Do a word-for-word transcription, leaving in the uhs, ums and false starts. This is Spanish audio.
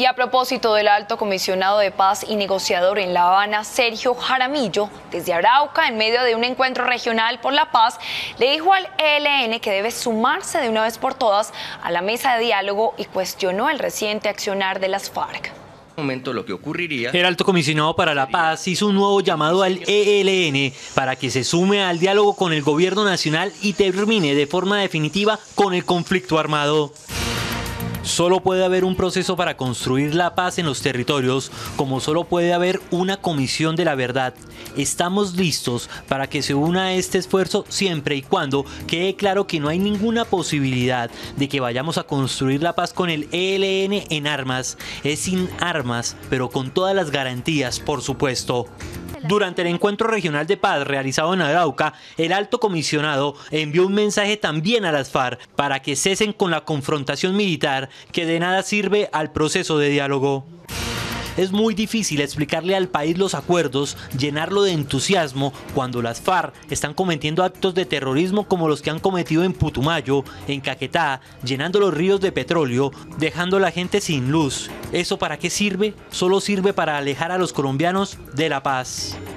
Y a propósito del alto comisionado de paz y negociador en La Habana, Sergio Jaramillo, desde Arauca, en medio de un encuentro regional por la paz, le dijo al E L N que debe sumarse de una vez por todas a la mesa de diálogo y cuestionó el reciente accionar de las FARC. Momento lo que ocurriría. El alto comisionado para la paz hizo un nuevo llamado al E L N para que se sume al diálogo con el gobierno nacional y termine de forma definitiva con el conflicto armado. Solo puede haber un proceso para construir la paz en los territorios, como solo puede haber una comisión de la verdad. Estamos listos para que se una a este esfuerzo siempre y cuando quede claro que no hay ninguna posibilidad de que vayamos a construir la paz con el E L N en armas. Es sin armas, pero con todas las garantías, por supuesto. Durante el encuentro regional de paz realizado en Arauca, el alto comisionado envió un mensaje también a las FARC para que cesen con la confrontación militar que de nada sirve al proceso de diálogo. Es muy difícil explicarle al país los acuerdos, llenarlo de entusiasmo cuando las FARC están cometiendo actos de terrorismo como los que han cometido en Putumayo, en Caquetá, llenando los ríos de petróleo, dejando a la gente sin luz. ¿Eso para qué sirve? Solo sirve para alejar a los colombianos de la paz.